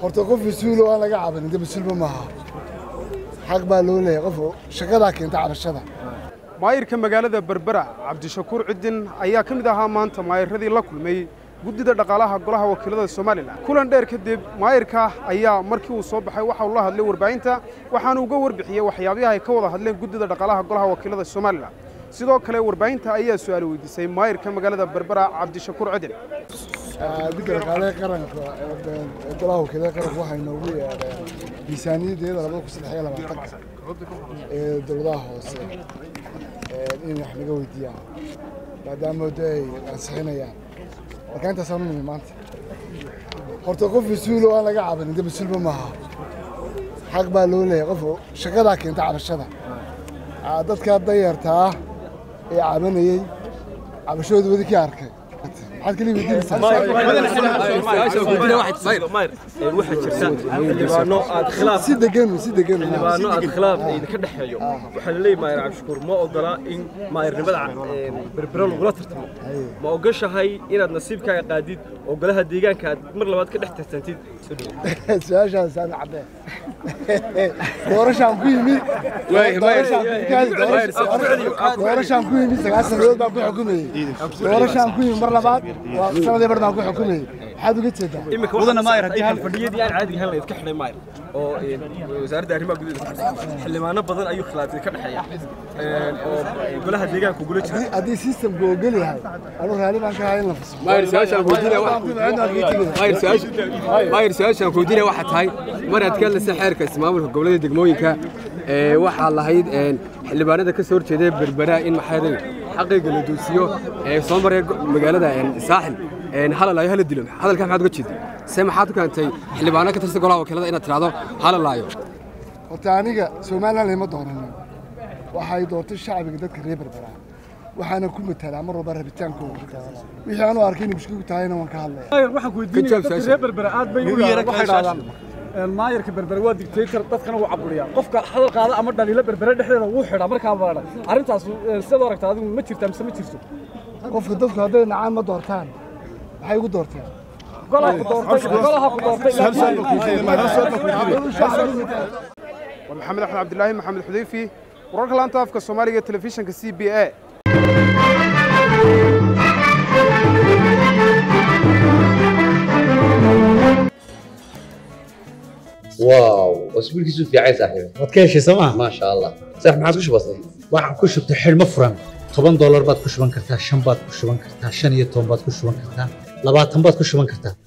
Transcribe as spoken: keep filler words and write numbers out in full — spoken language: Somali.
horta qof mas-uul oo aan laga cabanin de mas-uulba maaha xaq baa loo leeyahay qof shaqadaa keenta cabashada maayirka magaalada Berbera Cabdishakuur Cidin ayaa ka mid ahaa maanta maayiradii la kulmay guddida dhaqaalaha golaha wakiilada Soomaaliland kulan dheer kadib maayirka ayaa markii uu soo baxay waxa uu la hadlay warbaahinta waxaana uu uga warbixiyay waxyaabaha ay ka wada hadleen guddida dhaqaalaha golaha wakiilada Soomaaliland sidoo kale warbaahinta ayaa su'aal weydiisay maayirka magaalada Berbera Cabdishakuur Cidin guddiga dhaqaalaha qaranka golaha wakiilada qaranka waxay noogu yeedheen miisaaniyadeeda laba kun saddex iyo labaatan ee dowladaha hoose in wax laga weydiiyaan maadaama ay ansixinayaan marka intaasaan u nimi maanta horta qof mas-uul oo aan laga cabanin de mas-uulba maaha xaq baa loo leeyahay qof shaqadaa keenta cabashada dadka dayartaa ee cabanayay cabashooda wadi ka arkay maxaad kaliya weydiinaysaa si degan si degan xildhibaano aad khilaaf idinka dhexeeyo waxaa la leeyahay maayir Cabdishakuur ma ogola in maayirnimada Berbera lagula tartamo ma ogashahay inaad nasiibkaaga qaadid oo golaha deegaanka aad mar labaad ka dhex tartantid su'aashaas aan cadde doorashaan ku yimi doorashaan ku yimi sagaal sanadood baan ku xukumayay doorashaan ku yimi mar labaad waa sanadii bar baan ku xukumayay maxaad uga jeedaa imika wadana maayir haddii hal fadhiyadii aan caadi ahayn la iska xidhay maayir oo wasaaradda arrimaha gudaha xildhibaano badan ayuu khilaafay ka dhaxeeya oo golaha deegaanka gula jira haddii systemku ogol yahay anuu raali baan ka ahay in la fasaxo maayir su'aashaan weydiinaya maayir su'aasha maayir su'aashaan weydiinaya waxa tahay mar aad ka hadlaysa xeerka ismaamulka gobolada degmooyinka ee waxa lahayd xildhibaanada ka soo horjeeday Berbera in maxay xaqiiqa la doosiyo ee soo maray magaalada saaxil een halalayo hala dilo hadalka maxaad uga jeedaa see maxaad u kaantay xildhibaano ka tirsan golaha wakiilada inaad tiraahdo halalayo horta aniga Soomaaliland lama dooranin waxay doortay shacbiga dadka reer Berbera waxaana ku matalaa mar walba rabitaankooda wixii aanu arkay inuu mushkil ku tahayna waan ka hadlayaa waxaan ku weydiinay dadka reer Berbera aad bay u yeeran waxay dhaadaan maayirka Berbera waa dictator dadkana uu caburiyaa qofka hadal qaada ama dhaliilo Berbera dhexdeeda uu xidha markaa baadha arintaas sidoo aragtaa adigu ma jirtaa mise ma jirto qofka dadku hadday nacaan ma doortaan waxay ugu doorteen golaha ku doortay golaha ku doortay ومحمد أحمد عبد الله محمد حذيفي ورك لانتا في كصومالية تلفزيون كسي بي إيه واو اسبوع كيسو في عايز صاحبي wadkeeshi sama ما شاء الله صح ما عاد وش بسيط waxaan ku shubtay xilmo furan toban dollar baad ku shuban kartaa shan baad ku shuban kartaa shan iyo toban baad ku shuban kartaa labaatan baad ku shuban kartaa